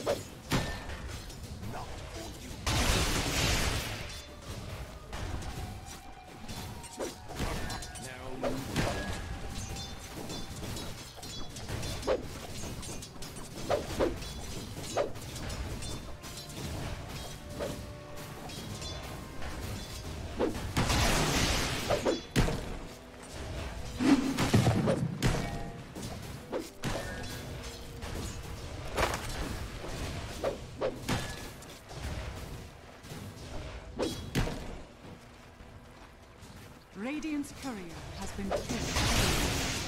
Radiant's courier has been killed.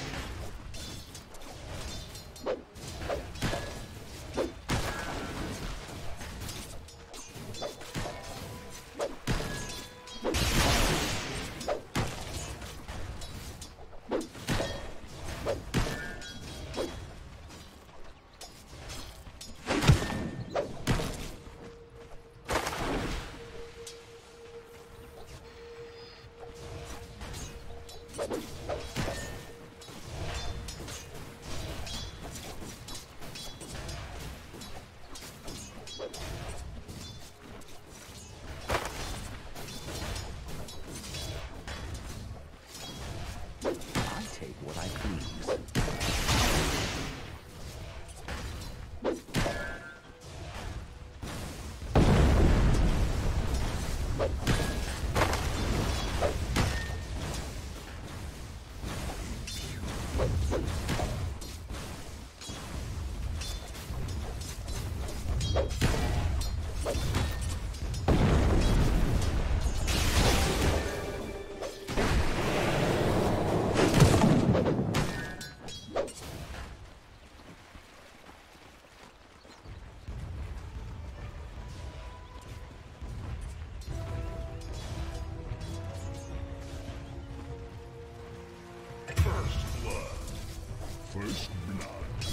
First blood.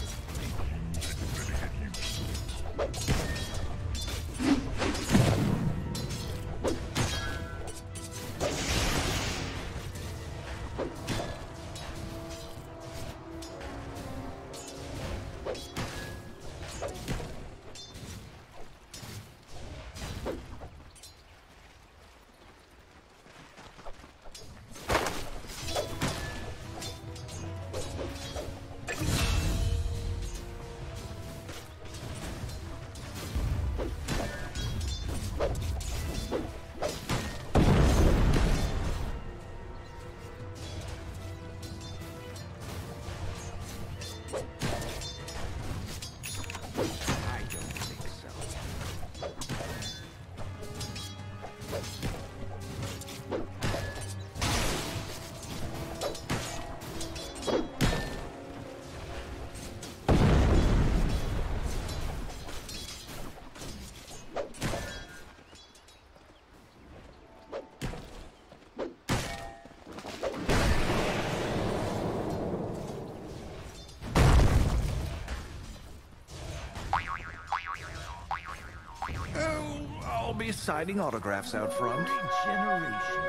I'll be signing autographs out front. Generation.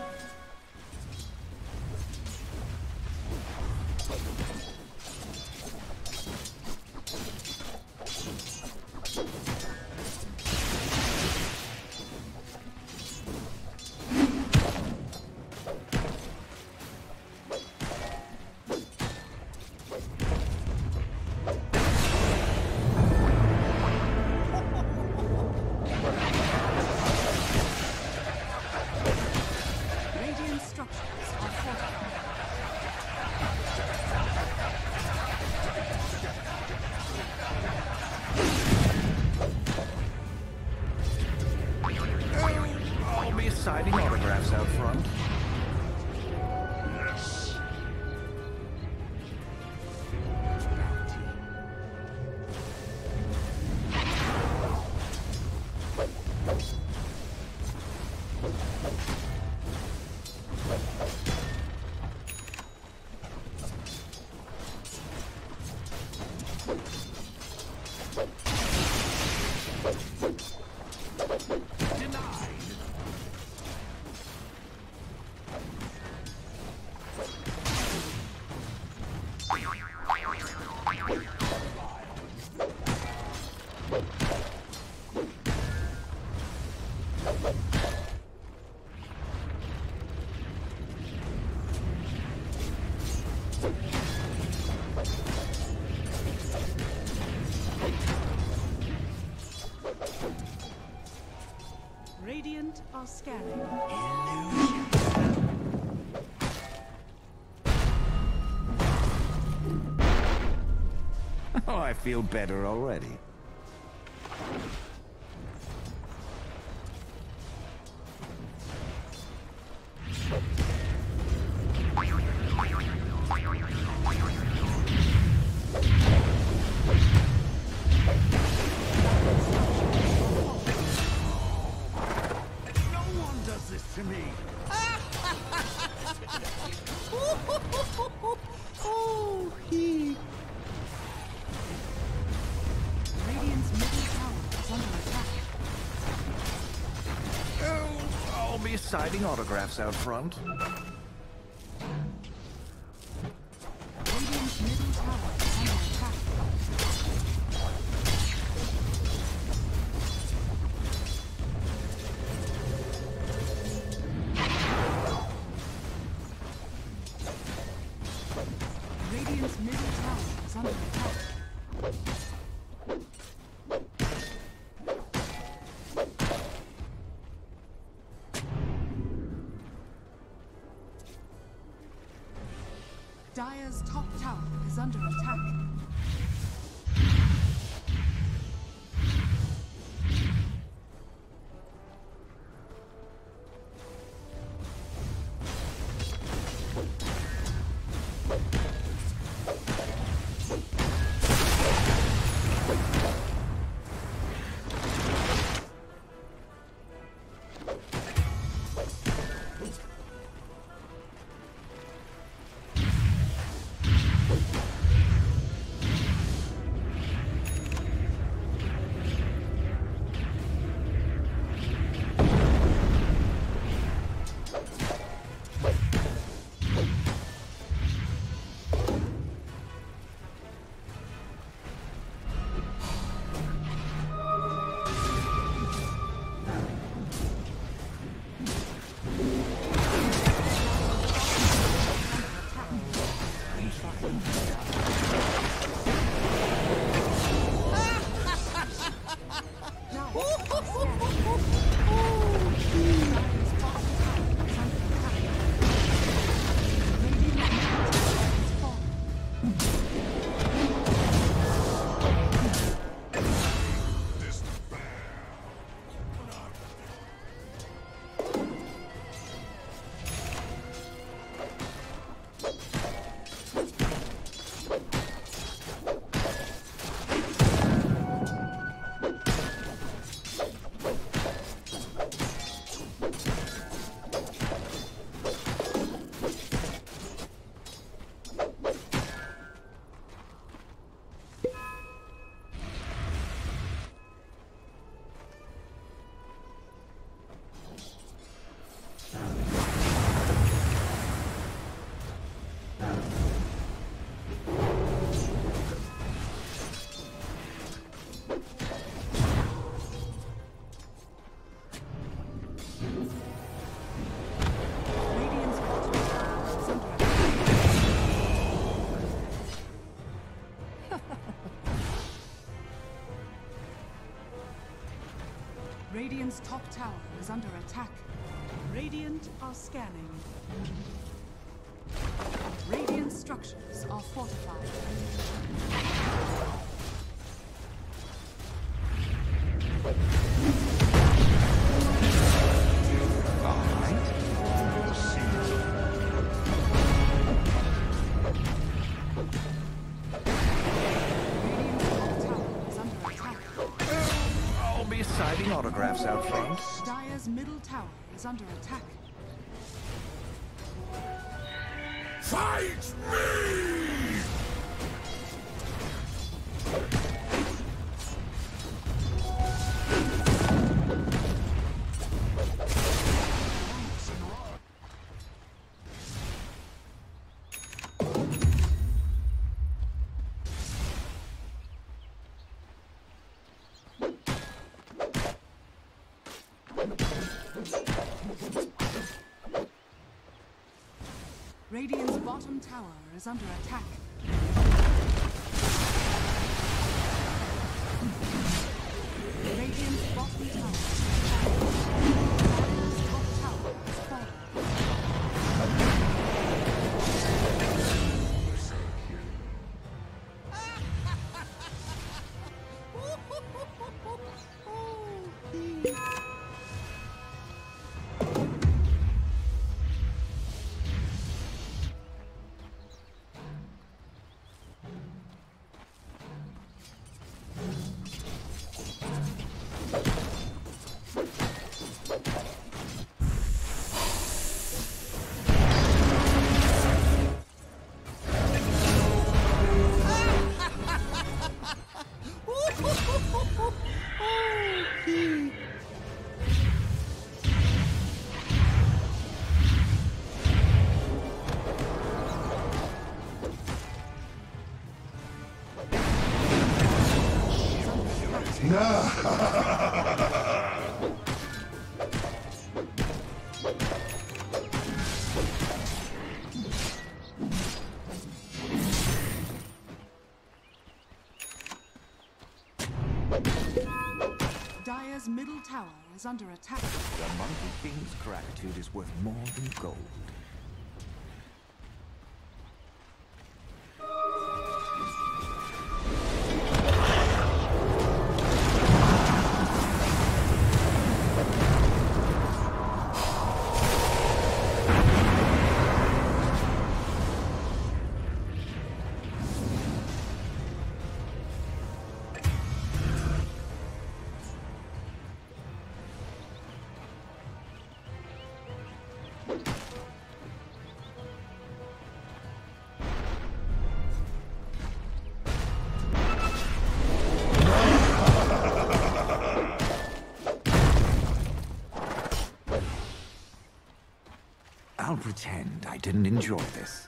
Signing autographs out front. Yes. are scanning. Oh, I feel better already. Radiant's middle tower is under attack. Oh, I'll be signing autographs out front. Radiant's middle tower is under attack. Radiant's middle tower is under attack. Dire's top tower is under attack. Radiant's top tower is under attack. Radiant are scanning. Radiant structures are fortified. Signing autographs out front. Dire's middle tower is under attack. Fight me! Radiant's bottom tower is under attack. Radiant's bottom tower is under attack. Dire's middle tower is under attack. The Monkey King's gratitude is worth more than gold. I'll pretend I didn't enjoy this.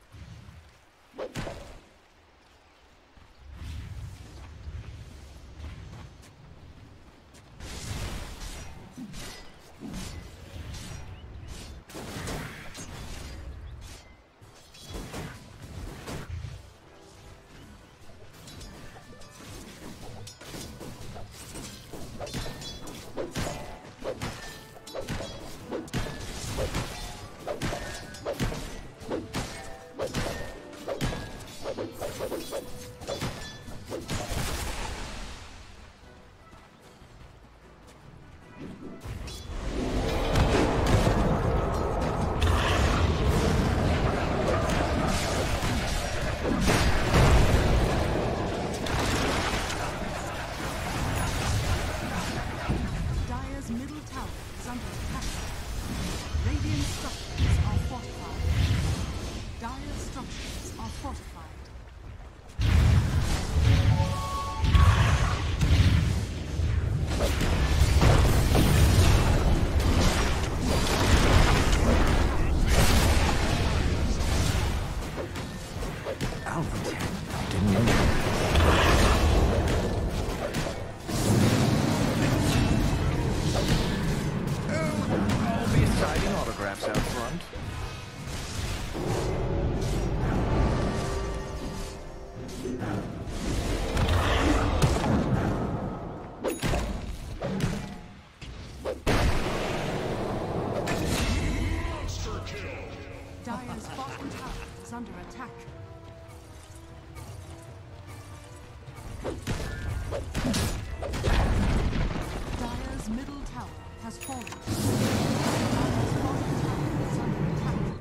Dire's bottom tower is under attack. Dire's middle tower has fallen. Dire's bottom tower is under attack.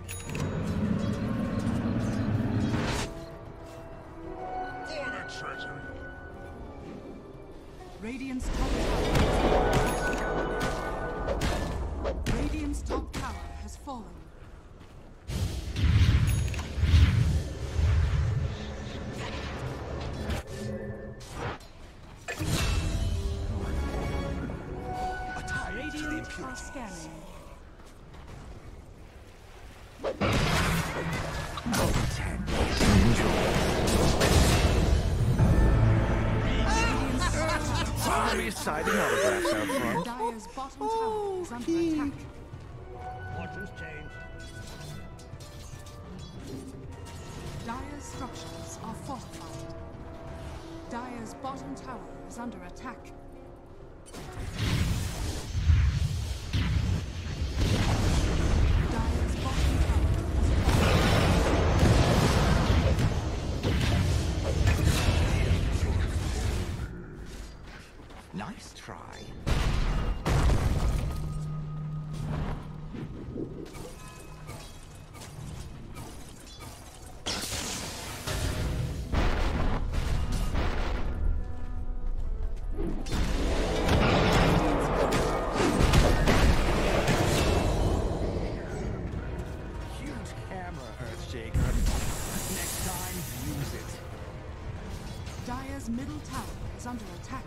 For the treasure! Radiant's top tower is under attack. Radiant's top tower has fallen. Radiant are scanning. I'll be citing autographs out front. Dire's bottom tower is under attack. Fortune's changed. Dire's structures are fortified. Dire's bottom tower is under attack. Dire's bottom tower has fallen. Nice try. Dire's middle tower is under attack.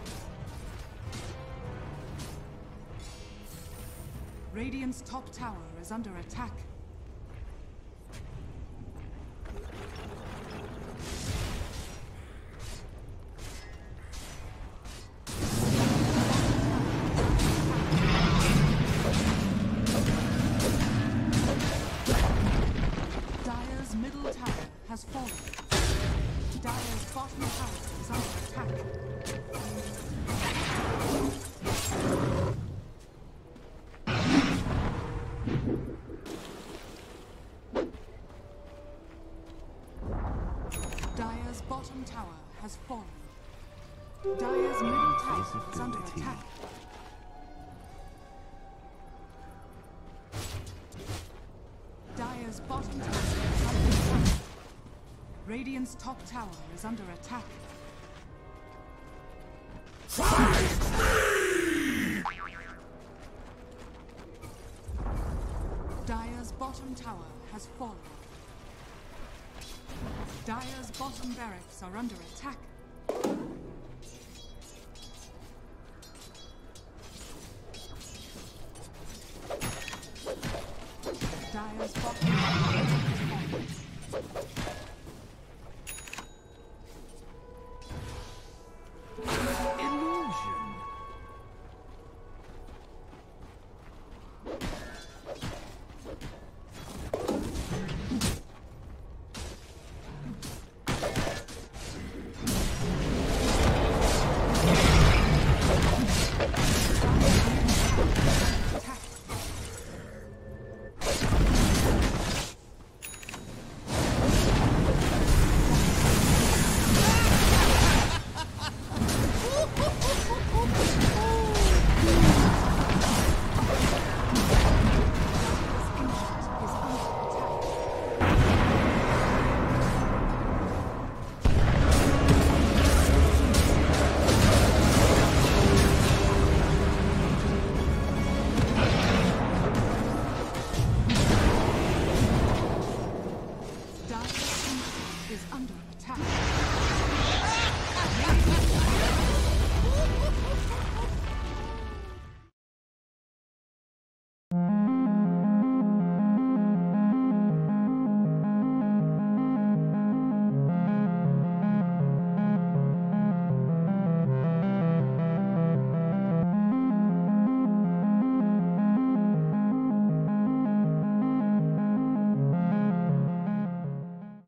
Radiant's top tower is under attack. bottom tower has fallen. Dire's middle tower is under Visibility. attack. Dire's bottom tower is under attack. Radiant's top tower is under attack. Dire's bottom tower has fallen. Dire's bottom barracks are under attack. Dire's bottom tower has fallen.